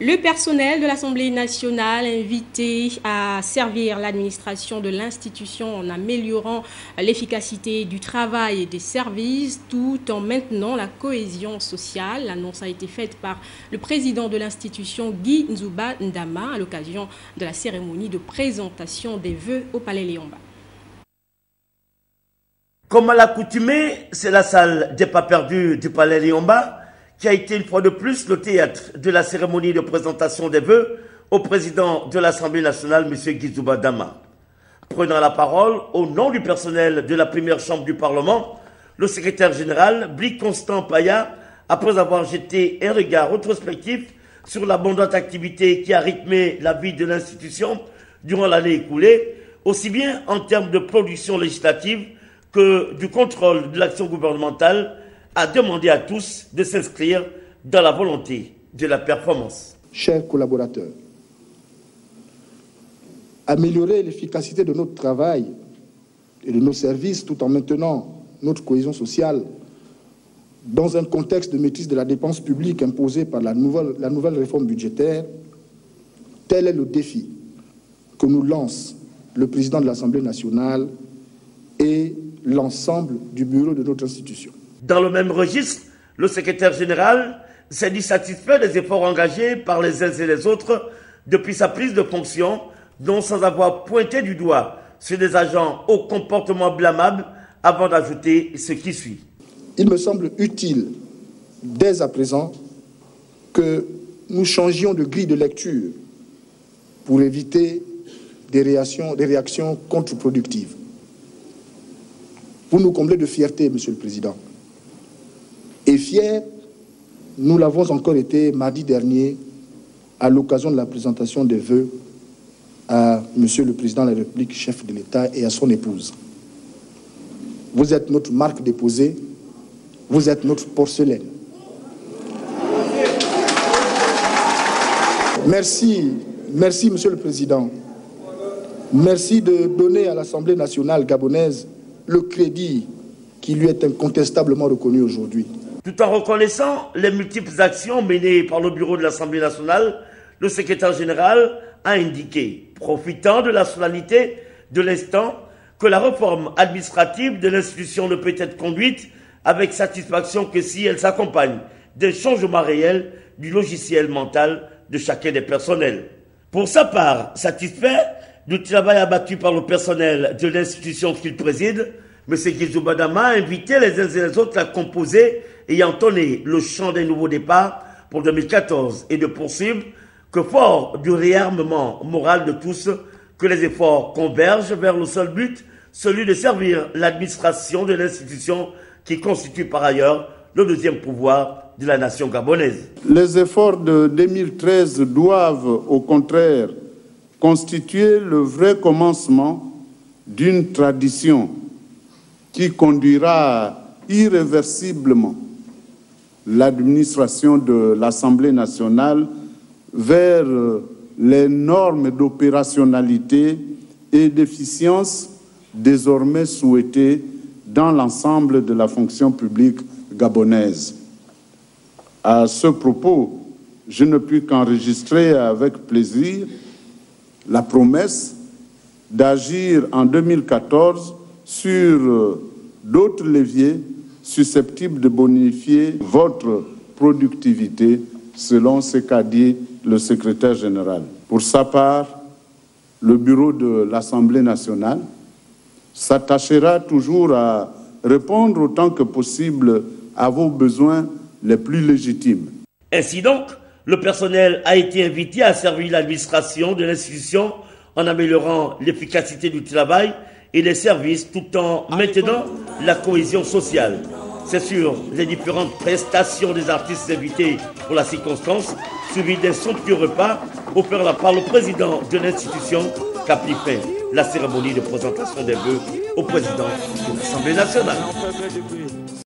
Le personnel de l'Assemblée nationale invité à servir l'administration de l'institution en améliorant l'efficacité du travail et des services tout en maintenant la cohésion sociale. L'annonce a été faite par le président de l'institution Guy Nzuba Ndama à l'occasion de la cérémonie de présentation des vœux au Palais Liomba. Comme à l'accoutumée, c'est la salle des pas perdus du Palais Liomba qui a été une fois de plus le théâtre de la cérémonie de présentation des vœux au président de l'Assemblée nationale, M. Guy Nzuba Ndama. Prenant la parole au nom du personnel de la première chambre du Parlement, le secrétaire général, Bli Constant Paya, après avoir jeté un regard rétrospectif sur l'abondante activité qui a rythmé la vie de l'institution durant l'année écoulée, aussi bien en termes de production législative que du contrôle de l'action gouvernementale, a demandé à tous de s'inscrire dans la volonté de la performance. Chers collaborateurs, améliorer l'efficacité de notre travail et de nos services tout en maintenant notre cohésion sociale dans un contexte de maîtrise de la dépense publique imposée par la nouvelle réforme budgétaire, tel est le défi que nous lance le président de l'Assemblée nationale et l'ensemble du bureau de notre institution. Dans le même registre, le secrétaire général s'est dit satisfait des efforts engagés par les uns et les autres depuis sa prise de fonction, dont sans avoir pointé du doigt sur des agents au comportement blâmable, avant d'ajouter ce qui suit. Il me semble utile, dès à présent, que nous changions de grille de lecture pour éviter des réactions contre-productives. Vous nous comblez de fierté, Monsieur le Président. Et fiers, nous l'avons encore été mardi dernier à l'occasion de la présentation des vœux à Monsieur le Président de la République, chef de l'État, et à son épouse. Vous êtes notre marque déposée, vous êtes notre porcelaine. Merci Monsieur le Président. Merci de donner à l'Assemblée nationale gabonaise le crédit qui lui est incontestablement reconnu aujourd'hui. Tout en reconnaissant les multiples actions menées par le bureau de l'Assemblée nationale, le secrétaire général a indiqué, profitant de la solennité de l'instant, que la réforme administrative de l'institution ne peut être conduite avec satisfaction que si elle s'accompagne d'un changement réel du logiciel mental de chacun des personnels. Pour sa part, satisfait du travail abattu par le personnel de l'institution qu'il préside, M. Guy Nzuba Ndama a invité les uns et les autres à composer et entonner le chant des nouveaux départs pour 2014 et de poursuivre que fort du réarmement moral de tous, que les efforts convergent vers le seul but, celui de servir l'administration de l'institution qui constitue par ailleurs le deuxième pouvoir de la nation gabonaise. Les efforts de 2013 doivent, au contraire, constituer le vrai commencement d'une tradition qui conduira irréversiblement l'administration de l'Assemblée nationale vers les normes d'opérationnalité et d'efficience désormais souhaitées dans l'ensemble de la fonction publique gabonaise. À ce propos, je ne puis qu'enregistrer avec plaisir la promesse d'agir en 2014 sur d'autres leviers susceptibles de bonifier votre productivité, selon ce qu'a dit le secrétaire général. Pour sa part, le bureau de l'Assemblée nationale s'attachera toujours à répondre autant que possible à vos besoins les plus légitimes. Ainsi donc, le personnel a été invité à servir l'administration de l'institution en améliorant l'efficacité du travail et les services tout en maintenant la cohésion sociale. C'est sur les différentes prestations des artistes invités pour la circonstance, suivi d'un somptueux repas offert par le président de l'institution qu'a pris fin la cérémonie de présentation des vœux au président de l'Assemblée nationale.